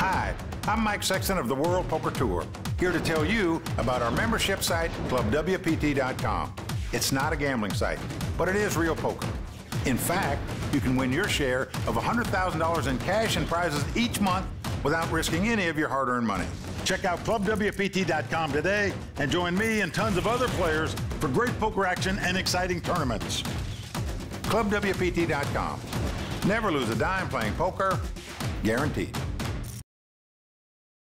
Hi, I'm Mike Sexton of the World Poker Tour, here to tell you about our membership site, ClubWPT.com. It's not a gambling site, but it is real poker. In fact, you can win your share of $100,000 in cash and prizes each month without risking any of your hard-earned money. Check out ClubWPT.com today and join me and tons of other players for great poker action and exciting tournaments. ClubWPT.com. Never lose a dime playing poker, guaranteed.